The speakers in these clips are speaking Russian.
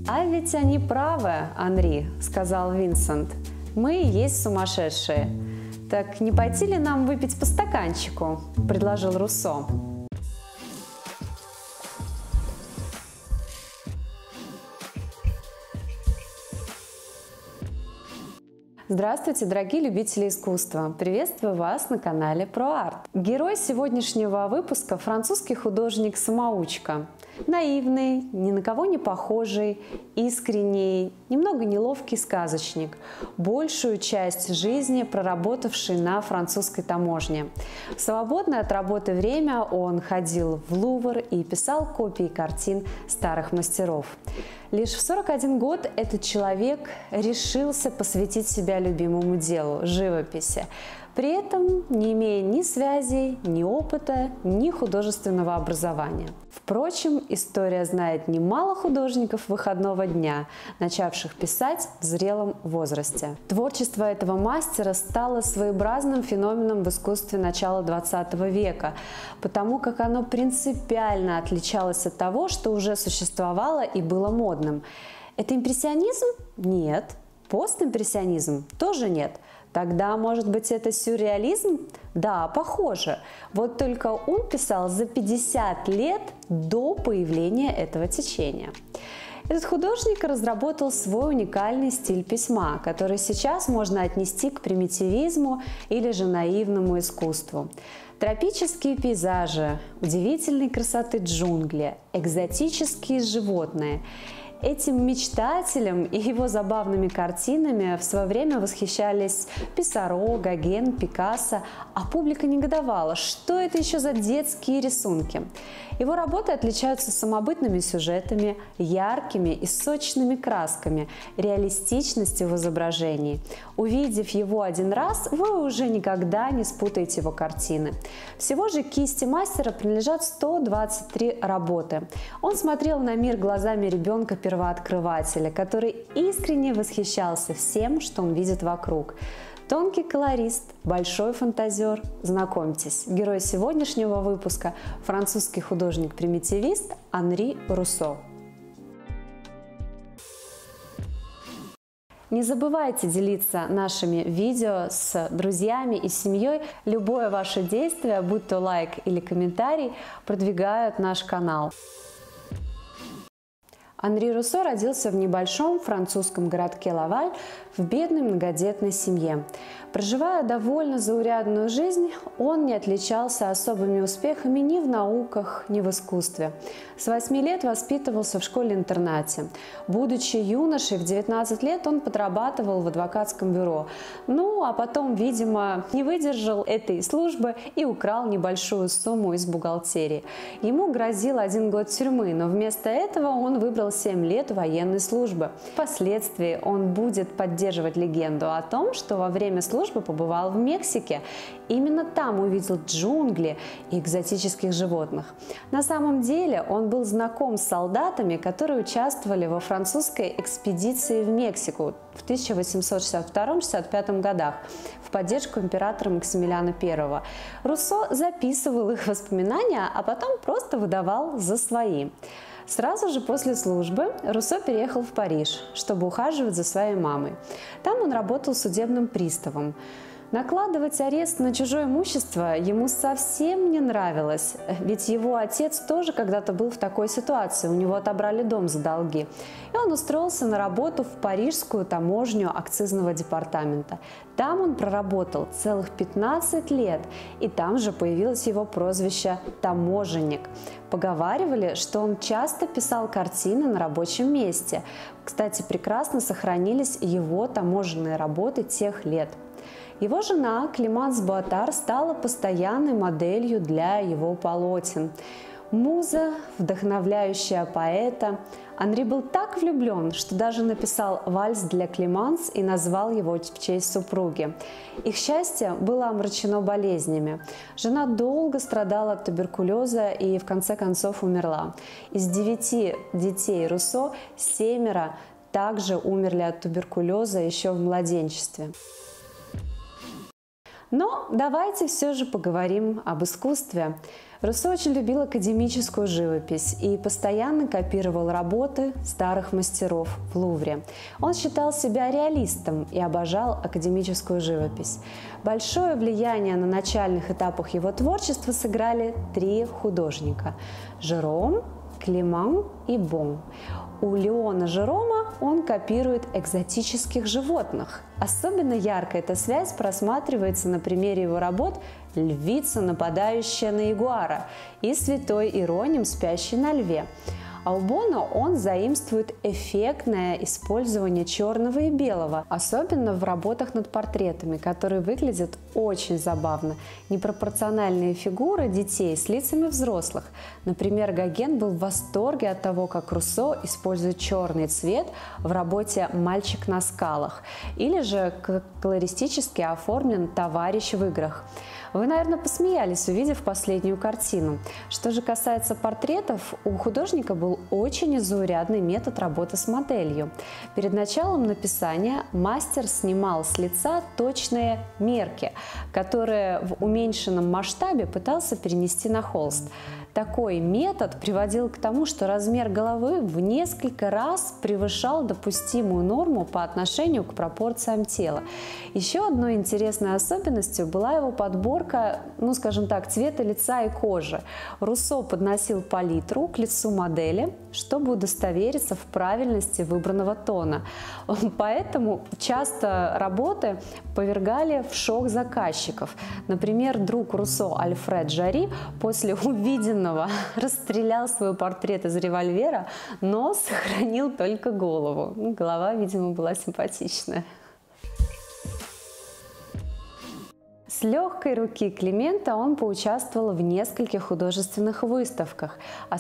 «А ведь они правы, Анри», – сказал Винсент. «Мы и есть сумасшедшие». «Так не пойти ли нам выпить по стаканчику?» – предложил Руссо. Здравствуйте, дорогие любители искусства! Приветствую вас на канале ProArt. Герой сегодняшнего выпуска – французский художник-самоучка. Наивный, ни на кого не похожий, искренний, немного неловкий сказочник, большую часть жизни проработавший на французской таможне. В свободное от работы время он ходил в Лувр и писал копии картин старых мастеров. Лишь в 41 год этот человек решился посвятить себя любимому делу – живописи, при этом не имея ни связей, ни опыта, ни художественного образования. Впрочем, история знает немало художников выходного дня, начавших писать в зрелом возрасте. Творчество этого мастера стало своеобразным феноменом в искусстве начала XX века, потому как оно принципиально отличалось от того, что уже существовало и было модным. Это импрессионизм? Нет. Постимпрессионизм? Тоже нет. Тогда, может быть, это сюрреализм? Да, похоже. Вот только он писал за 50 лет до появления этого течения. Этот художник разработал свой уникальный стиль письма, который сейчас можно отнести к примитивизму или же наивному искусству. Тропические пейзажи, удивительной красоты джунгли, экзотические животные. Этим мечтателем и его забавными картинами в свое время восхищались Писаро, Гоген, Пикассо, а публика негодовала, что это еще за детские рисунки. Его работы отличаются самобытными сюжетами, яркими и сочными красками, реалистичностью в изображении. Увидев его один раз, вы уже никогда не спутаете его картины. Всего же кисти мастера принадлежат 123 работы. Он смотрел на мир глазами ребенка-первооткрывателя, который искренне восхищался всем, что он видит вокруг. Тонкий колорист, большой фантазер. Знакомьтесь, герой сегодняшнего выпуска – французский художник-примитивист Анри Руссо. Не забывайте делиться нашими видео с друзьями и семьей. Любое ваше действие, будь то лайк или комментарий, продвигают наш канал. Анри Руссо родился в небольшом французском городке Лаваль в бедной многодетной семье. Проживая довольно заурядную жизнь, он не отличался особыми успехами ни в науках, ни в искусстве. С 8 лет воспитывался в школе-интернате. Будучи юношей, в 19 лет он подрабатывал в адвокатском бюро. А потом, видимо, не выдержал этой службы и украл небольшую сумму из бухгалтерии. Ему грозил 1 год тюрьмы, но вместо этого он выбрал 7 лет военной службы. Впоследствии он будет поддерживать легенду о том, что во время службы побывал в Мексике. Именно там увидел джунгли и экзотических животных. На самом деле он был знаком с солдатами, которые участвовали во французской экспедиции в Мексику в 1862-65 годах в поддержку императора Максимилиана I. Руссо записывал их воспоминания, а потом просто выдавал за свои. Сразу же после службы Руссо переехал в Париж, чтобы ухаживать за своей мамой. Там он работал судебным приставом. Накладывать арест на чужое имущество ему совсем не нравилось, ведь его отец тоже когда-то был в такой ситуации, у него отобрали дом за долги. И он устроился на работу в парижскую таможню акцизного департамента. Там он проработал целых 15 лет, и там же появилось его прозвище «таможенник». Поговаривали, что он часто писал картины на рабочем месте. Кстати, прекрасно сохранились его таможенные работы тех лет. Его жена Клеманс Буатар стала постоянной моделью для его полотен. Муза, вдохновляющая поэта. Анри был так влюблен, что даже написал вальс для Клеманс и назвал его в честь супруги. Их счастье было омрачено болезнями. Жена долго страдала от туберкулеза и в конце концов умерла. Из 9 детей Руссо 7 также умерли от туберкулеза еще в младенчестве. Но давайте все же поговорим об искусстве. Руссо очень любил академическую живопись и постоянно копировал работы старых мастеров в Лувре. Он считал себя реалистом и обожал академическую живопись. Большое влияние на начальных этапах его творчества сыграли три художника – Жером, Климан и Бон. У Леона Жерома он копирует экзотических животных. Особенно ярко эта связь просматривается на примере его работ «Львица, нападающая на ягуара» и «Святой Иероним, спящий на льве». А у Бона он заимствует эффектное использование черного и белого, особенно в работах над портретами, которые выглядят очень забавно. Непропорциональные фигуры детей с лицами взрослых. Например, Гоген был в восторге от того, как Руссо использует черный цвет в работе «Мальчик на скалах», или же как колористически оформлен «Товарищ в играх». Вы, наверное, посмеялись, увидев последнюю картину. Что же касается портретов, у художника был очень заурядный метод работы с моделью. Перед началом написания мастер снимал с лица точные мерки, которые в уменьшенном масштабе пытался перенести на холст. Такой метод приводил к тому, что размер головы в несколько раз превышал допустимую норму по отношению к пропорциям тела. Еще одной интересной особенностью была его подборка, скажем так, цвета лица и кожи. Руссо подносил палитру к лицу модели, чтобы удостовериться в правильности выбранного тона. Поэтому часто работы повергали в шок заказчиков. Например, друг Руссо Альфред Жари после увиденного расстрелял свой портрет из револьвера, но сохранил только голову. Голова, видимо, была симпатичная. С легкой руки Климента он поучаствовал в нескольких художественных выставках, а с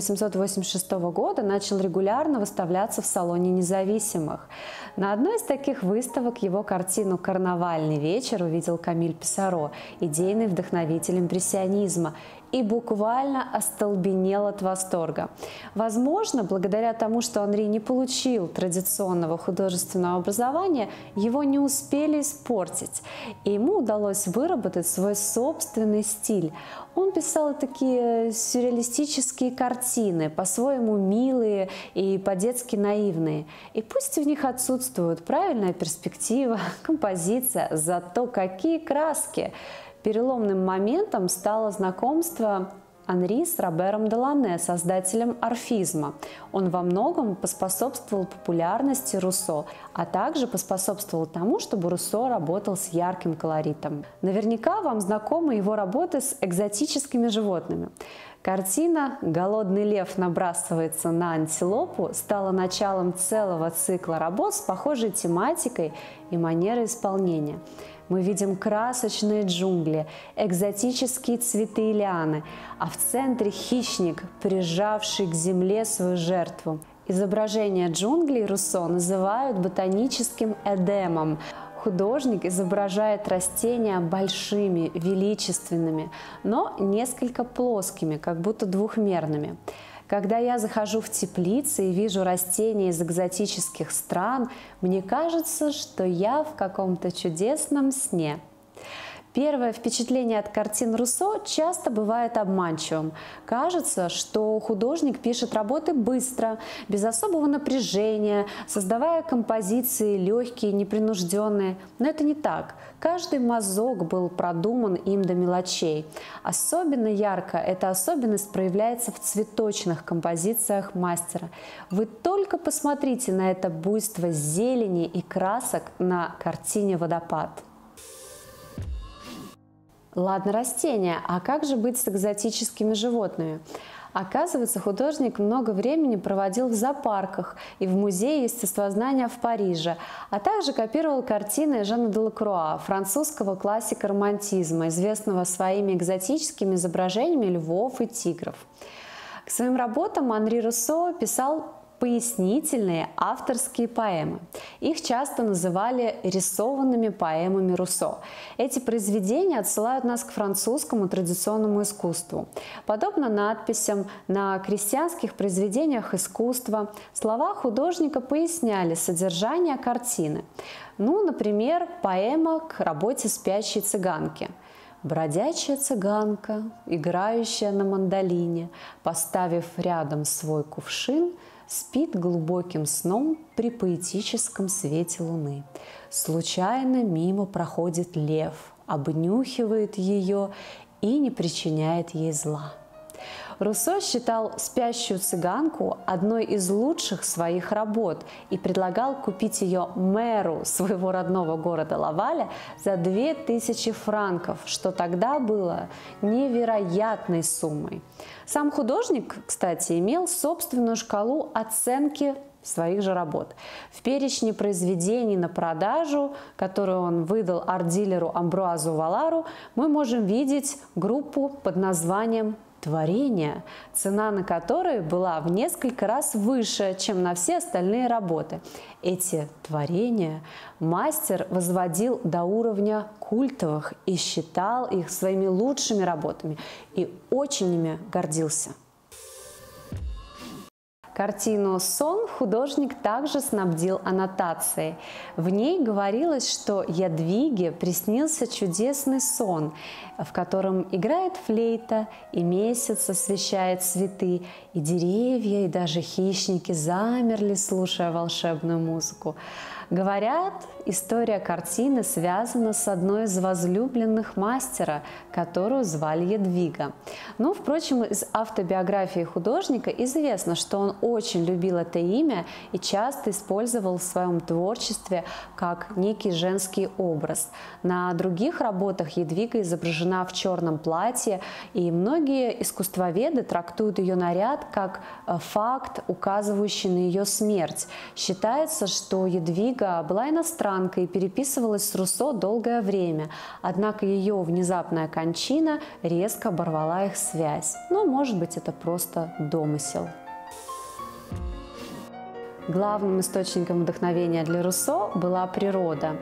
1886 года начал регулярно выставляться в Салоне независимых. На одной из таких выставок его картину «Карнавальный вечер» увидел Камиль Писаро, идейный вдохновитель импрессионизма, и буквально остолбенел от восторга. Возможно, благодаря тому, что Анри не получил традиционного художественного образования, его не успели испортить, и ему удалось выработать свой собственный стиль. Он писал такие сюрреалистические картины, по-своему милые и по-детски наивные. И пусть в них отсутствует правильная перспектива, композиция, зато какие краски! Переломным моментом стало знакомство Анри с Робером Делане, создателем орфизма. Он во многом поспособствовал популярности Руссо, а также поспособствовал тому, чтобы Руссо работал с ярким колоритом. Наверняка вам знакомы его работы с экзотическими животными. Картина «Голодный лев набрасывается на антилопу» стала началом целого цикла работ с похожей тематикой и манерой исполнения. Мы видим красочные джунгли, экзотические цветы и лианы, а в центре хищник, прижавший к земле свою жертву. Изображение джунглей Руссо называют ботаническим эдемом. Художник изображает растения большими, величественными, но несколько плоскими, как будто двухмерными. Когда я захожу в теплицы и вижу растения из экзотических стран, мне кажется, что я в каком-то чудесном сне. Первое впечатление от картин Руссо часто бывает обманчивым. Кажется, что художник пишет работы быстро, без особого напряжения, создавая композиции легкие, непринужденные. Но это не так. Каждый мазок был продуман им до мелочей. Особенно ярко эта особенность проявляется в цветочных композициях мастера. Вы только посмотрите на это буйство зелени и красок на картине «Водопад». Ладно, растения, а как же быть с экзотическими животными? Оказывается, художник много времени проводил в зоопарках и в Музее естествознания в Париже, а также копировал картины Жана Делакруа, французского классика романтизма, известного своими экзотическими изображениями львов и тигров. К своим работам Анри Руссо писал пояснительные авторские поэмы. Их часто называли рисованными поэмами Руссо. Эти произведения отсылают нас к французскому традиционному искусству. Подобно надписям на крестьянских произведениях искусства, слова художника поясняли содержание картины. Например, поэма к работе спящей цыганки. Бродячая цыганка, играющая на мандолине, поставив рядом свой кувшин, спит глубоким сном при поэтическом свете луны. Случайно мимо проходит лев, обнюхивает ее и не причиняет ей зла. Руссо считал «Спящую цыганку» одной из лучших своих работ и предлагал купить ее мэру своего родного города Лаваля за 2000 франков, что тогда было невероятной суммой. Сам художник, кстати, имел собственную шкалу оценки своих же работ. В перечне произведений на продажу, которую он выдал арт-дилеру Амбруазу Валару, мы можем видеть группу под названием «Творение», цена на которые была в несколько раз выше, чем на все остальные работы. Эти творения мастер возводил до уровня культовых и считал их своими лучшими работами и очень ими гордился. Картину «Сон» художник также снабдил аннотацией. В ней говорилось, что Ядвиге приснился чудесный сон, в котором играет флейта, и месяц освещает цветы, и деревья, и даже хищники замерли, слушая волшебную музыку. Говорят, история картины связана с одной из возлюбленных мастера, которую звали Ядвига. Но, впрочем, из автобиографии художника известно, что он очень любил это имя и часто использовал в своем творчестве как некий женский образ. На других работах Ядвига изображена в черном платье, и многие искусствоведы трактуют ее наряд как факт, указывающий на ее смерть. Считается, что Ядвига была иностранкой и переписывалась с Руссо долгое время, однако ее внезапная кончина резко оборвала их связь. Но, может быть, это просто домысел. Главным источником вдохновения для Руссо была природа.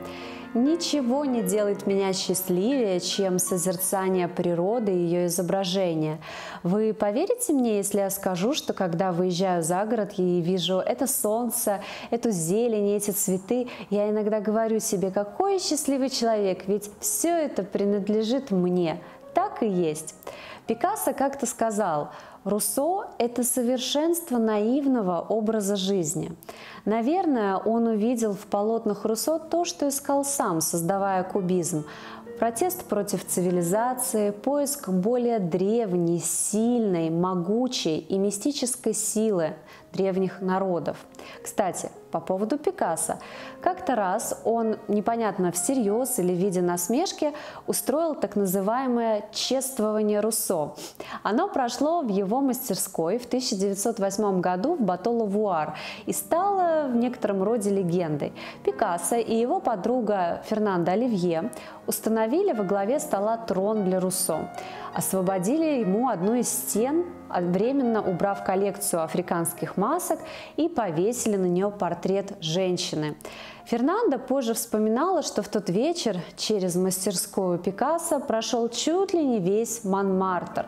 Ничего не делает меня счастливее, чем созерцание природы и ее изображения. Вы поверите мне, если я скажу, что когда выезжаю за город и вижу это солнце, эту зелень, эти цветы, я иногда говорю себе, какой счастливый человек, ведь все это принадлежит мне. Так и есть. Пикассо как-то сказал: Руссо – это совершенство наивного образа жизни. Наверное, он увидел в полотнах Руссо то, что искал сам, создавая кубизм. Протест против цивилизации, поиск более древней, сильной, могучей и мистической силы древних народов. Кстати, по поводу Пикассо. Как-то раз он, непонятно всерьез или в виде насмешки, устроил так называемое «чествование Руссо». Оно прошло в его мастерской в 1908 году в Бато-Лавуар и стало в некотором роде легендой. Пикассо и его подруга Фернандо Оливье установили во главе стола трон для Руссо. Освободили ему одну из стен, временно убрав коллекцию африканских масок, и повесили на нее портрет женщины. Фернандо позже вспоминала, что в тот вечер через мастерскую Пикассо прошел чуть ли не весь Монмартр.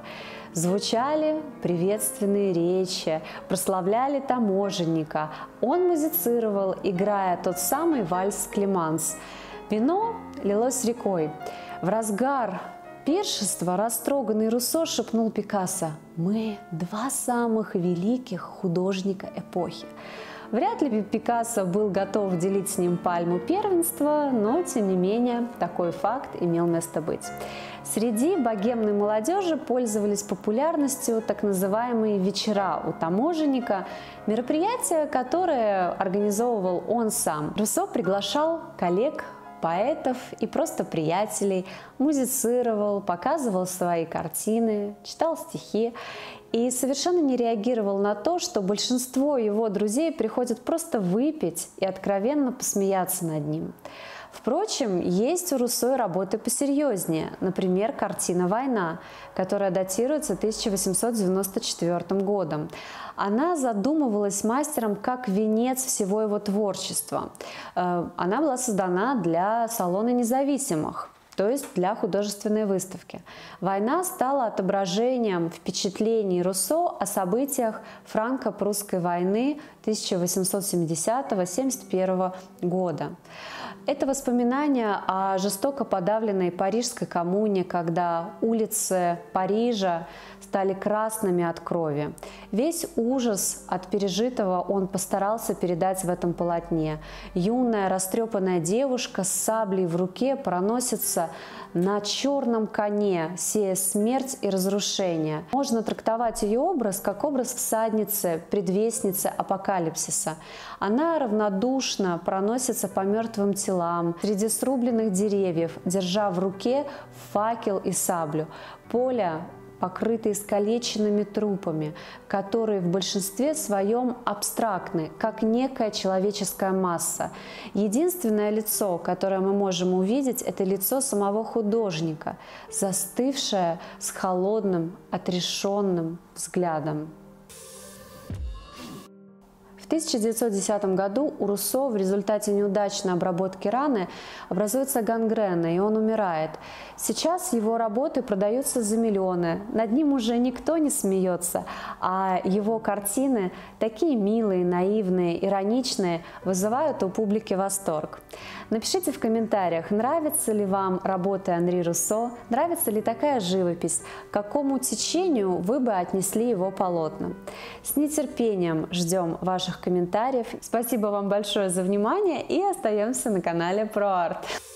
Звучали приветственные речи, прославляли таможенника. Он музицировал, играя тот самый вальс «Клеманс». Вино лилось рекой. В разгар пиршества растроганный Руссо шепнул Пикассо: «Мы два самых великих художника эпохи». Вряд ли Пикассо был готов делить с ним пальму первенства, но, тем не менее, такой факт имел место быть. Среди богемной молодежи пользовались популярностью так называемые «вечера у таможенника», мероприятия, которые организовывал он сам. Руссо приглашал коллег, поэтов и просто приятелей, музицировал, показывал свои картины, читал стихи и совершенно не реагировал на то, что большинство его друзей приходят просто выпить и откровенно посмеяться над ним. Впрочем, есть у Руссо и работы посерьезнее, например, картина «Война», которая датируется 1894 годом. Она задумывалась мастером как венец всего его творчества. Она была создана для салона независимых. то есть для художественной выставки. Война стала отображением впечатлений Руссо о событиях франко-прусской войны 1870-71 года. Это воспоминания о жестоко подавленной парижской коммуне, когда улицы Парижа стали красными от крови. Весь ужас от пережитого он постарался передать в этом полотне. Юная растрепанная девушка с саблей в руке проносится на черном коне, сея смерть и разрушение. Можно трактовать ее образ как образ всадницы, предвестницы апокалипсиса. Она равнодушно проносится по мертвым телам, среди срубленных деревьев, держа в руке факел и саблю. Поле покрыты искалеченными трупами, которые в большинстве своем абстрактны, как некая человеческая масса. Единственное лицо, которое мы можем увидеть, это лицо самого художника, застывшее с холодным, отрешенным взглядом. В 1910 году у Руссо в результате неудачной обработки раны образуется гангрена, и он умирает. Сейчас его работы продаются за миллионы, над ним уже никто не смеется, а его картины, такие милые, наивные, ироничные, вызывают у публики восторг. Напишите в комментариях, нравятся ли вам работы Анри Руссо, нравится ли такая живопись, к какому течению вы бы отнесли его полотна. С нетерпением ждем ваших комментариев. Спасибо вам большое за внимание и остаемся на канале ProArt.